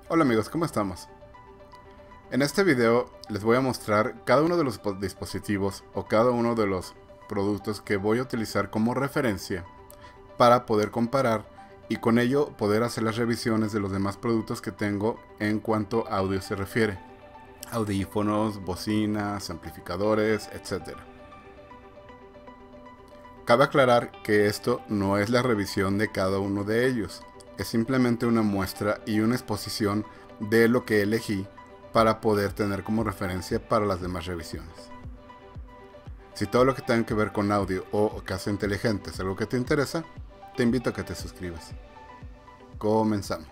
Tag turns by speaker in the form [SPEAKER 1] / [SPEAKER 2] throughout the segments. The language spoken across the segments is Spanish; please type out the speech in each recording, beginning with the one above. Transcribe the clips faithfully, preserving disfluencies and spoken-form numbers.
[SPEAKER 1] Hola amigos, ¿cómo estamos? En este video les voy a mostrar cada uno de los dispositivos o cada uno de los productos que voy a utilizar como referencia para poder comparar y con ello poder hacer las revisiones de los demás productos que tengo en cuanto a audio se refiere. Audífonos, bocinas, amplificadores, etcétera. Cabe aclarar que esto no es la revisión de cada uno de ellos. Es simplemente una muestra y una exposición de lo que elegí para poder tener como referencia para las demás revisiones. Si todo lo que tenga que ver con audio o casa inteligente es algo que te interesa, te invito a que te suscribas. Comenzamos.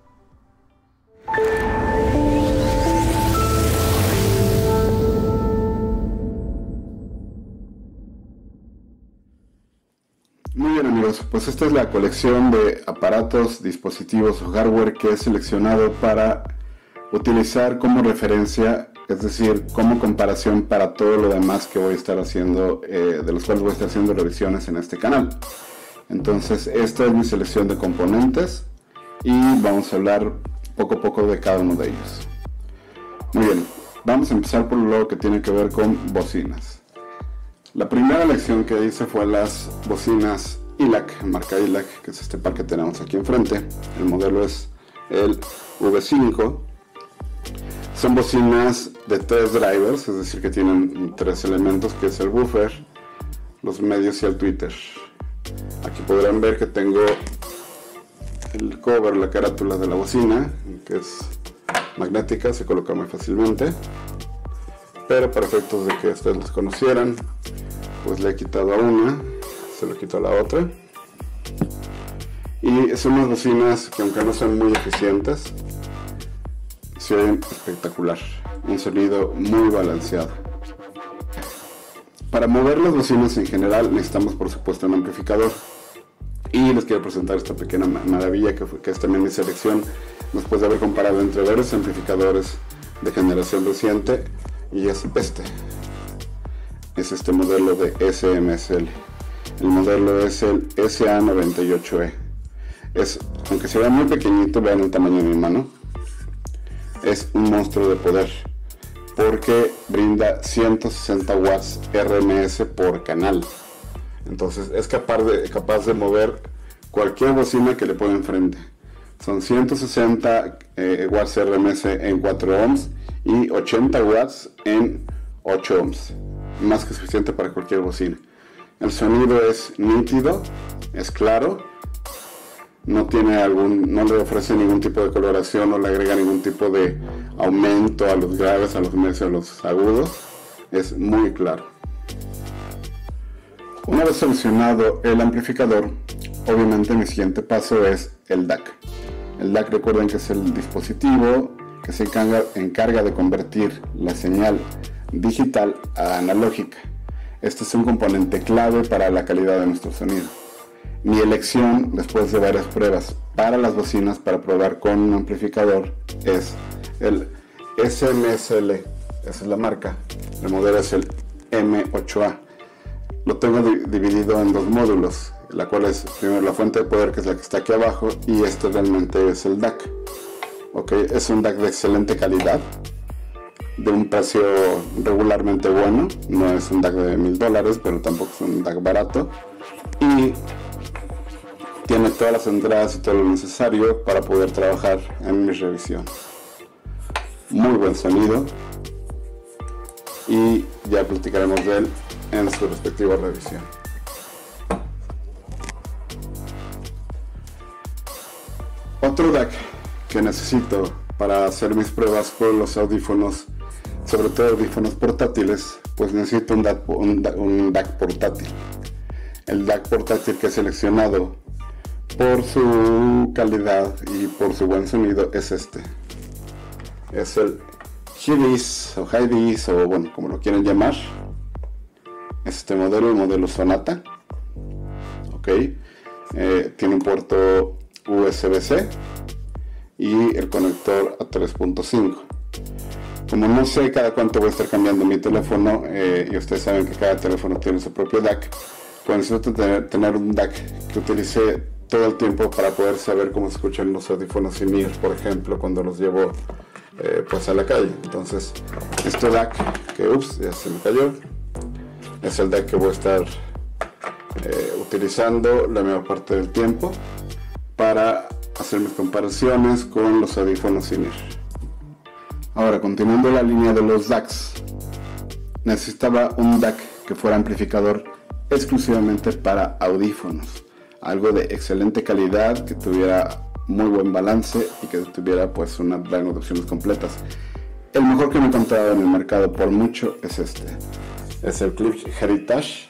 [SPEAKER 1] Muy bien amigos, pues esta es la colección de aparatos, dispositivos o hardware que he seleccionado para utilizar como referencia, es decir, como comparación para todo lo demás que voy a estar haciendo, eh, de los cuales voy a estar haciendo revisiones en este canal. Entonces esta es mi selección de componentes y vamos a hablar poco a poco de cada uno de ellos. Muy bien, vamos a empezar por lo que tiene que ver con bocinas. La primera elección que hice fue las bocinas I L A C, marca I L A C, que es este par que tenemos aquí enfrente. El modelo es el V cinco. Son bocinas de tres drivers, es decir que tienen tres elementos, que es el buffer, los medios y el tweeter. Aquí podrán ver que tengo el cover, la carátula de la bocina, que es magnética, se coloca muy fácilmente. Pero para efectos de que ustedes los conocieran, pues le he quitado a una, se lo quito a la otra. Y son unas bocinas que, aunque no son muy eficientes, se oyen espectacular, un sonido muy balanceado. Para mover las bocinas en general necesitamos por supuesto un amplificador, y les quiero presentar esta pequeña maravilla que, fue, que es también mi selección después de haber comparado entre varios amplificadores de generación reciente, y es este es este modelo de S M S L. El modelo es el S A noventa y ocho E. Es, aunque se vea muy pequeñito, vean el tamaño de mi mano, es un monstruo de poder, porque brinda ciento sesenta watts R M S por canal. Entonces es capaz de, capaz de mover cualquier bocina que le ponga enfrente. Son ciento sesenta eh, watts R M S en cuatro ohms y ochenta watts en ocho ohms, más que suficiente para cualquier bocina. El sonido es nítido, es claro, no tiene algún, no le ofrece ningún tipo de coloración, no le agrega ningún tipo de aumento a los graves, a los medios, a los agudos. Es muy claro. Una vez seleccionado el amplificador, obviamente mi siguiente paso es el D A C. El D A C, recuerden que es el dispositivo que se encarga, encarga de convertir la señal digital a analógica. Este es un componente clave para la calidad de nuestro sonido. Mi elección, después de varias pruebas para las bocinas, para probar con un amplificador, es el S M S L, esa es la marca. El modelo es el M ocho A. Lo tengo dividido en dos módulos, la cual es primero la fuente de poder, que es la que está aquí abajo, y este realmente es el D A C. Okay, es un D A C de excelente calidad, de un precio regularmente bueno. No es un D A C de mil dólares, pero tampoco es un D A C barato, y tiene todas las entradas y todo lo necesario para poder trabajar en mi revisión. Muy buen sonido, y ya platicaremos de él en su respectiva revisión. Otro D A C que necesito para hacer mis pruebas con los audífonos, sobre todo audífonos portátiles, pues necesito un D A C, un, un D A C portátil. El D A C portátil que he seleccionado por su calidad y por su buen sonido es este. Es el Hi-Vis o Hi-Vis, o bueno, como lo quieren llamar. Este modelo, el modelo Sonata. Ok, eh, tiene un puerto U S B C y el conector a tres punto cinco. Como no sé cada cuánto voy a estar cambiando mi teléfono, eh, y ustedes saben que cada teléfono tiene su propio D A C, pues necesito tener, tener un D A C que utilice todo el tiempo para poder saber cómo se escuchan los audífonos in-ear, por ejemplo, cuando los llevo eh, pues a la calle. Entonces, este D A C, que ups, ya se me cayó, es el D A C que voy a estar eh, utilizando la mayor parte del tiempo para hacer mis comparaciones con los audífonos in-ear. Ahora, continuando la línea de los D A Cs, necesitaba un D A C que fuera amplificador exclusivamente para audífonos, algo de excelente calidad, que tuviera muy buen balance y que tuviera pues una gran de opciones completas. El mejor que me he encontrado en el mercado por mucho es este, es el Klipsch Heritage,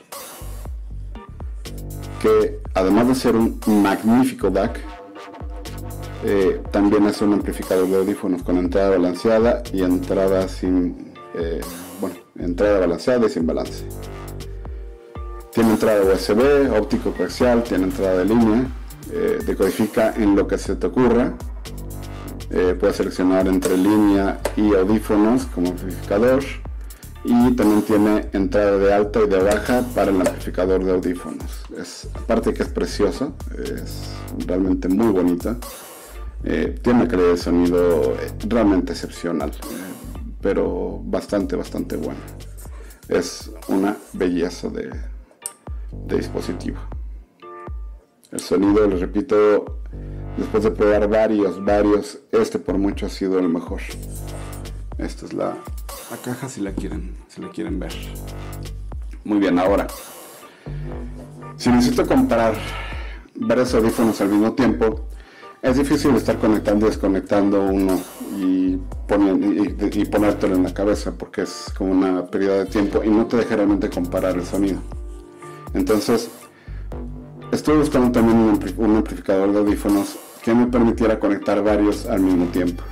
[SPEAKER 1] que además de ser un magnífico D A C, eh, también es un amplificador de audífonos con entrada balanceada y entrada sin eh, bueno, entrada balanceada y sin balance. Tiene entrada U S B, óptico coaxial, tiene entrada de línea, eh, decodifica en lo que se te ocurra, eh, puedes seleccionar entre línea y audífonos como amplificador, y también tiene entrada de alta y de baja para el amplificador de audífonos. Es, aparte que es precioso, es realmente muy bonita, eh, tiene una calidad de sonido realmente excepcional, eh, pero bastante, bastante buena. Es una belleza de... de dispositivo. El sonido, les repito, después de probar varios, varios, este por mucho ha sido el mejor. Esta es la, la caja si la quieren, si la quieren ver. Muy bien, ahora, si necesito comparar varios audífonos al mismo tiempo, es difícil estar conectando y desconectando uno y, poner, y, y ponértelo en la cabeza, porque es como una pérdida de tiempo y no te deja realmente comparar el sonido. Entonces, estuve buscando también un, ampli un amplificador de audífonos que me permitiera conectar varios al mismo tiempo.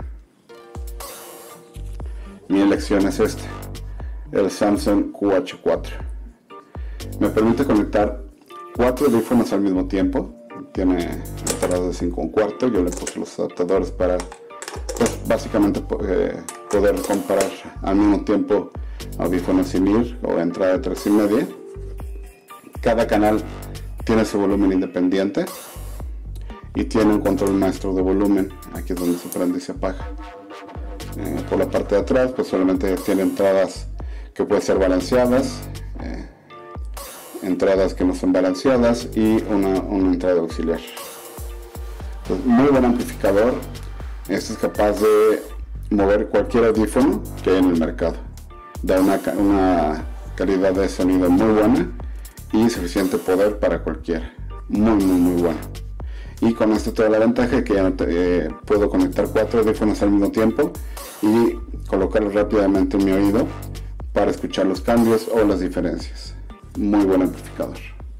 [SPEAKER 1] Mi elección es este, el Samson Q H cuatro. Me permite conectar cuatro audífonos al mismo tiempo. Tiene entradas de cinco un cuarto. Yo le puse los adaptadores para, pues, básicamente eh, poder comparar al mismo tiempo audífonos in-ear o entrada de tres y media. Cada canal tiene su volumen independiente y tiene un control maestro de volumen. Aquí es donde se prende y se apaga. Eh, por la parte de atrás pues solamente tiene entradas que pueden ser balanceadas, eh, entradas que no son balanceadas y una, una entrada auxiliar. Pues, muy buen amplificador. Este es capaz de mover cualquier audífono que hay en el mercado. Da una, una calidad de sonido muy buena y suficiente poder para cualquiera. Muy muy muy bueno. Y con esto toda la ventaja es que ya eh, puedo conectar cuatro audífonos al mismo tiempo y colocarlos rápidamente en mi oído para escuchar los cambios o las diferencias. Muy buen amplificador.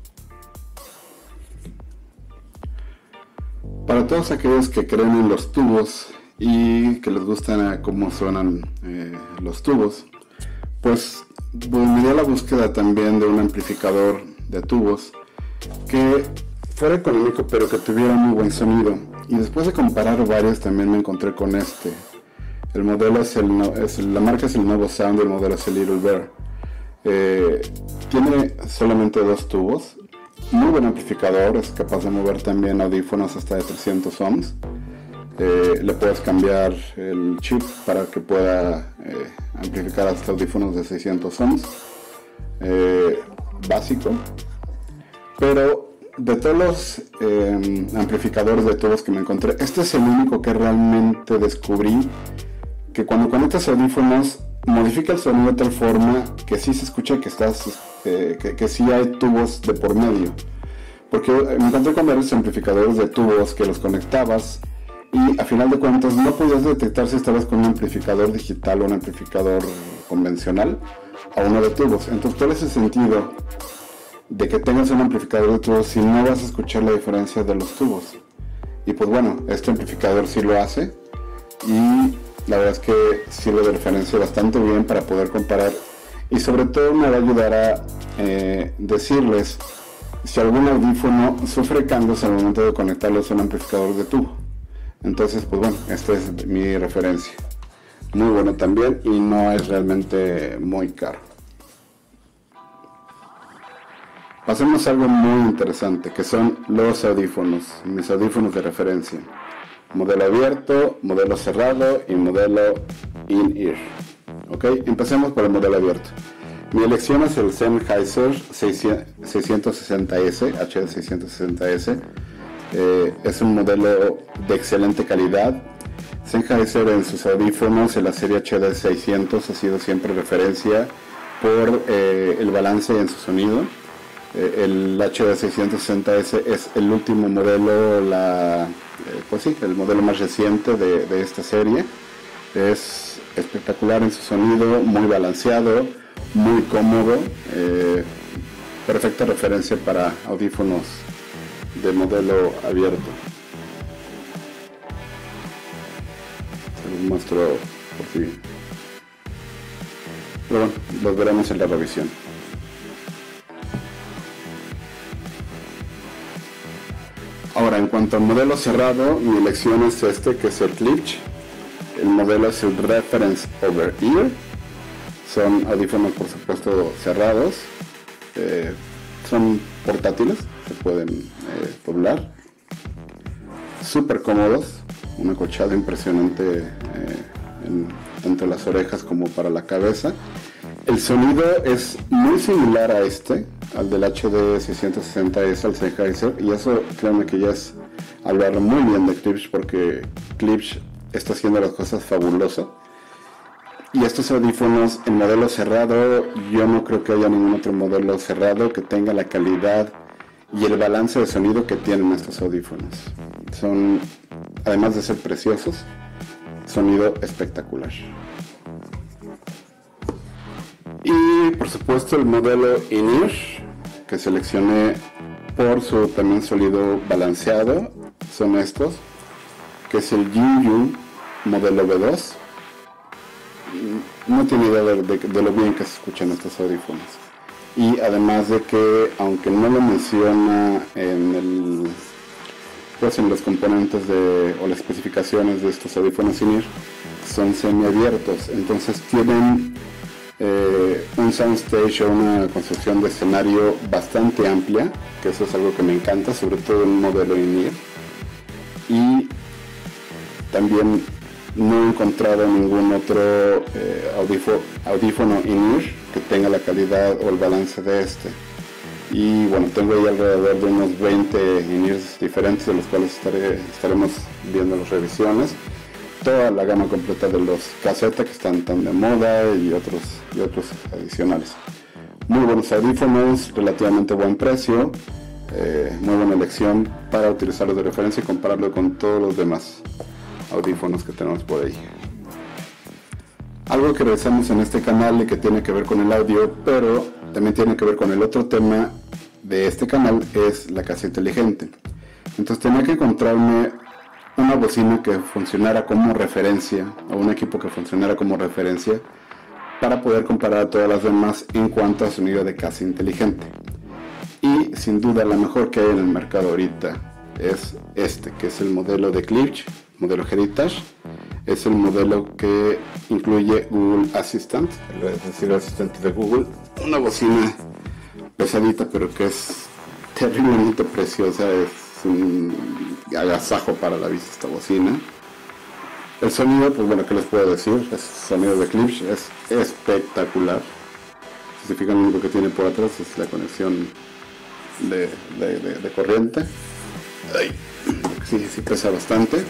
[SPEAKER 1] Para todos aquellos que creen en los tubos y que les gustan cómo suenan eh, los tubos, pues volvería a la búsqueda también de un amplificador de tubos que fuera económico pero que tuviera muy buen sonido. Y después de comparar varios también me encontré con este. El modelo es el, es el la marca es el Novo Sound, el modelo es el Little Bear. Eh, tiene solamente dos tubos, muy buen amplificador, es capaz de mover también audífonos hasta de trescientos ohms. Eh, le puedes cambiar el chip para que pueda eh, amplificar hasta audífonos de seiscientos ohms, eh, básico. Pero de todos los eh, amplificadores de tubos que me encontré, este es el único que realmente descubrí que cuando conectas audífonos modifica el sonido de tal forma que sí se escucha que estás eh, que, que sí hay tubos de por medio, porque me encontré con varios amplificadores de tubos que los conectabas y a final de cuentas no podías detectar si estabas con un amplificador digital o un amplificador convencional a uno de tubos. Entonces, ¿cuál es el sentido de que tengas un amplificador de tubos si no vas a escuchar la diferencia de los tubos? Y pues bueno, este amplificador sí lo hace y la verdad es que sirve de referencia bastante bien para poder comparar, y sobre todo me va a ayudar a eh, decirles si algún audífono sufre cambios al momento de conectarlos a un amplificador de tubo. Entonces pues bueno, esta es mi referencia. Muy bueno también y no es realmente muy caro. pasemos a algo muy interesante, que son los audífonos, mis audífonos de referencia. Modelo abierto, modelo cerrado y modelo in-ear. Ok, empecemos por el modelo abierto. Mi elección es el Sennheiser seiscientos sesenta ese, H D seiscientos sesenta ese. Eh, es un modelo de excelente calidad. Sennheiser en sus audífonos en la serie H D seiscientos ha sido siempre referencia por eh, el balance en su sonido. Eh, el H D seiscientos sesenta ese es el último modelo, la, eh, pues sí, el modelo más reciente de, de esta serie. Es espectacular en su sonido, muy balanceado, muy cómodo, eh, perfecta referencia para audífonos de modelo abierto. Se los muestro por si. Pero bueno, los veremos en la revisión. Ahora, en cuanto al modelo cerrado, mi elección es este, que es el Klipsch. El modelo es el Reference Over Ear. Son audífonos, por supuesto, cerrados. Eh, son portátiles, se pueden eh, doblar. Súper cómodos, un acolchado impresionante eh, en, tanto las orejas como para la cabeza. El sonido es muy similar a este, al del H D seiscientos sesenta ese, al Sennheiser, y eso créanme que ya es hablar muy bien de Klipsch, porque Klipsch está haciendo las cosas fabulosas. Y estos audífonos en modelo cerrado, yo no creo que haya ningún otro modelo cerrado que tenga la calidad y el balance de sonido que tienen estos audífonos. Son, además de ser preciosos, sonido espectacular. Y por supuesto el modelo in-ear, que seleccioné por su también sonido balanceado, son estos, que es el Yun modelo B dos. No tiene idea de, de, de lo bien que se escuchan estos audífonos. Y además de que, aunque no lo menciona en el, pues en los componentes de, o las especificaciones de estos audífonos in-ear, son semiabiertos, entonces tienen eh, un soundstage o una construcción de escenario bastante amplia, que eso es algo que me encanta, sobre todo en un modelo in-ear. Y también no he encontrado ningún otro eh, audífono, audífono in-ear que tenga la calidad o el balance de este. Y bueno, tengo ahí alrededor de unos veinte in-ears diferentes, de los cuales estaré, estaremos viendo las revisiones. Toda la gama completa de los casetas que están tan de moda y otros, y otros adicionales. Muy buenos audífonos, relativamente buen precio, eh, muy buena elección para utilizarlos de referencia y compararlo con todos los demás audífonos que tenemos por ahí. Algo que realizamos en este canal y que tiene que ver con el audio, pero también tiene que ver con el otro tema de este canal, es la casa inteligente. Entonces tenía que encontrarme una bocina que funcionara como referencia, o un equipo que funcionara como referencia, para poder comparar a todas las demás en cuanto a sonido de casa inteligente. Y sin duda la mejor que hay en el mercado ahorita es este, que es el modelo de Klipsch, modelo Heritage. Es el modelo que incluye Google Assistant, es decir, el asistente de Google. Una bocina pesadita, pero que es terriblemente preciosa. Es un agasajo para la vista esta bocina. El sonido, pues bueno, ¿qué les puedo decir? El sonido de Klipsch es espectacular. Si se fijan, lo único que tiene por atrás es la conexión de, de, de, de corriente. Ay, sí, sí pesa bastante.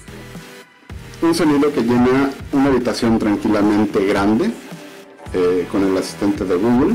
[SPEAKER 1] Un sonido que llena una habitación tranquilamente grande, eh, con el asistente de Google.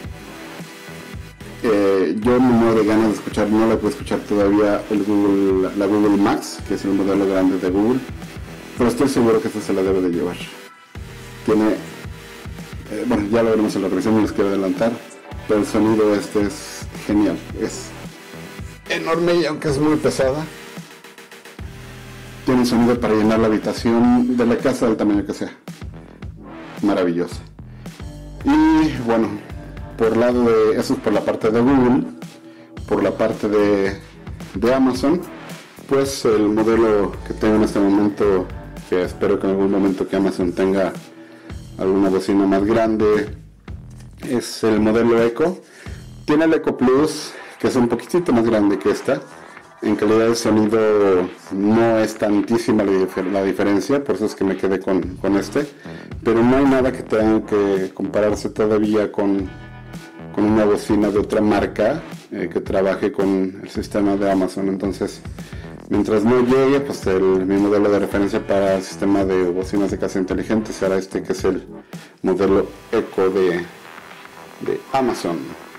[SPEAKER 1] Eh, yo me muero de ganas de escuchar, no la puedo escuchar todavía el Google, la Google Max, que es el modelo grande de Google, pero estoy seguro que esta se la debe de llevar. Tiene, eh, bueno, ya lo veremos en la revisión, no les quiero adelantar, pero el sonido este es genial, es enorme y aunque es muy pesada, tiene un sonido para llenar la habitación de la casa del tamaño que sea. Maravilloso. Y bueno, por lado de eso es por la parte de Google. Por la parte de, de Amazon, pues el modelo que tengo en este momento, que espero que en algún momento que Amazon tenga alguna bocina más grande, es el modelo Echo. tiene el Echo Plus, que es un poquitito más grande que esta. En calidad de sonido no es tantísima la, dif la diferencia, por eso es que me quedé con, con este. Pero no hay nada que tenga que compararse todavía con, con una bocina de otra marca eh, que trabaje con el sistema de Amazon. Entonces, mientras no llegue, pues el, mi modelo de referencia para el sistema de bocinas de casa inteligente será este, que es el modelo Echo de, de Amazon.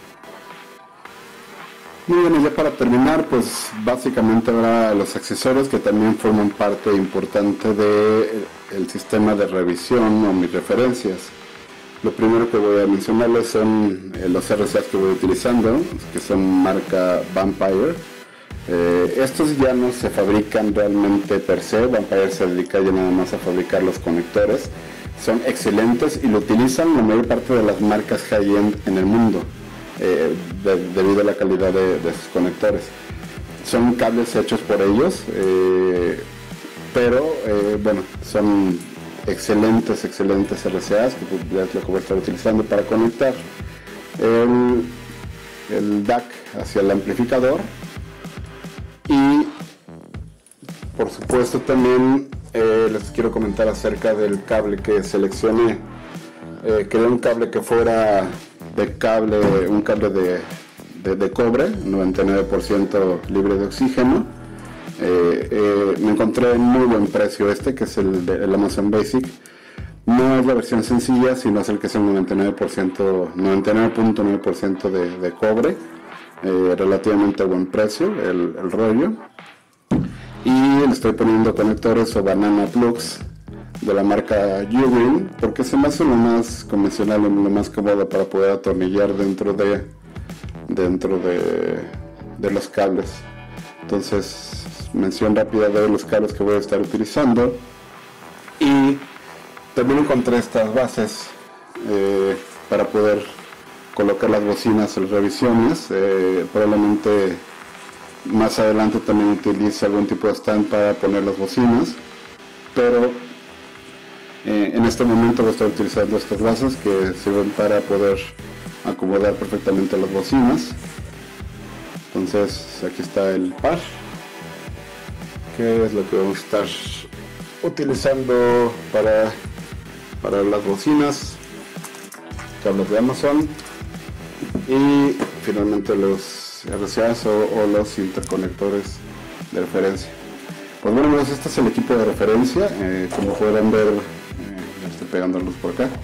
[SPEAKER 1] Muy bien, y ya para terminar, pues básicamente ahora los accesorios que también forman parte importante del sistema de revisión o mis referencias. Lo primero que voy a mencionarles son eh, los R C As que voy utilizando, que son marca Vampire. Eh, estos ya no se fabrican realmente per se, Vampire se dedica ya nada más a fabricar los conectores. Son excelentes y lo utilizan la mayor parte de las marcas high-end en el mundo. Eh, de, debido a la calidad de, de sus conectores. Son cables hechos por ellos, eh, pero eh, bueno, son excelentes, excelentes R C As, que ya es lo que voy a estar utilizando para conectar el, el D A C hacia el amplificador. Y por supuesto también eh, les quiero comentar acerca del cable que seleccioné. Eh, quería un cable que fuera de cable, un cable de, de, de cobre, noventa y nueve por ciento libre de oxígeno. Eh, eh, me encontré en muy buen precio este, que es el de el Amazon Basic. No es la versión sencilla, sino es el que es el noventa y nueve por ciento, noventa y nueve punto nueve por ciento de, de cobre. Eh, relativamente buen precio el, el rollo. Y le estoy poniendo conectores o banana plugs de la marca U-Wing, porque se me hace lo más convencional, lo más cómodo para poder atornillar dentro de dentro de, de los cables. Entonces, mención rápida de los cables que voy a estar utilizando. Y también encontré estas bases eh, para poder colocar las bocinas en las revisiones. Eh, probablemente más adelante también utilice algún tipo de stand para poner las bocinas, pero Eh, en este momento voy a estar utilizando estas bases que sirven para poder acomodar perfectamente las bocinas. Entonces aquí está el par, que es lo que vamos a estar utilizando para, para las bocinas, cables de Amazon y finalmente los R C As o, o los interconectores de referencia. Pues bueno, amigos, este es el equipo de referencia. Eh, como podrán ver, estoy pegando luz por acá.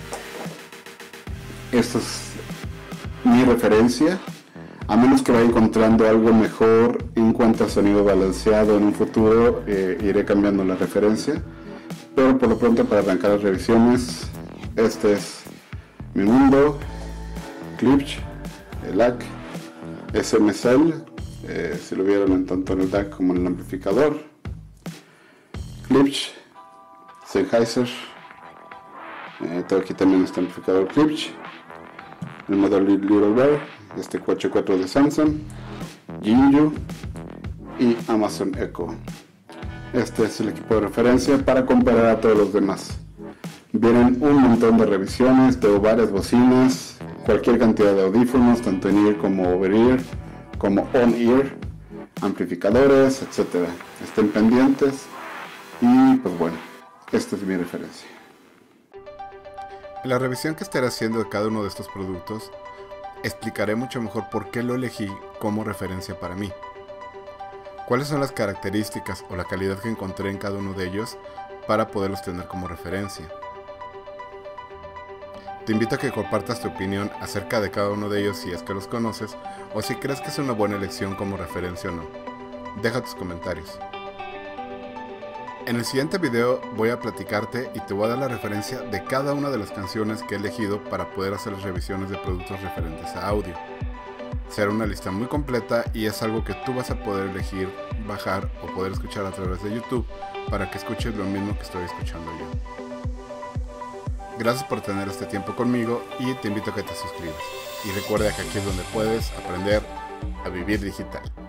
[SPEAKER 1] Esta es mi referencia, a menos que vaya encontrando algo mejor en cuanto a sonido balanceado en un futuro, eh, iré cambiando la referencia, pero por lo pronto, para arrancar las revisiones, este es mi mundo, Klipsch, el A C, S M C L, eh, si lo vieron en tanto en el D A C como en el amplificador, Klipsch, Sennheiser. Eh, tengo aquí también este amplificador Klipsch, el modelo Little Bear, este cuatro ochenta y cuatro de Samsung, Jinju y Amazon Echo. Este es el equipo de referencia para comparar a todos los demás. Vienen un montón de revisiones, tengo varias bocinas, cualquier cantidad de audífonos, tanto in-ear como over-ear, como on-ear, amplificadores, etcétera. Estén pendientes y pues bueno, esta es mi referencia.
[SPEAKER 2] En la revisión que estaré haciendo de cada uno de estos productos, explicaré mucho mejor por qué lo elegí como referencia para mí. Cuáles son las características o la calidad que encontré en cada uno de ellos para poderlos tener como referencia. Te invito a que compartas tu opinión acerca de cada uno de ellos si es que los conoces, o si crees que es una buena elección como referencia o no. Deja tus comentarios. En el siguiente video voy a platicarte y te voy a dar la referencia de cada una de las canciones que he elegido para poder hacer las revisiones de productos referentes a audio. Será una lista muy completa y es algo que tú vas a poder elegir, bajar o poder escuchar a través de YouTube para que escuches lo mismo que estoy escuchando yo. Gracias por tener este tiempo conmigo y te invito a que te suscribas. Y recuerda que aquí es donde puedes aprender a vivir digital.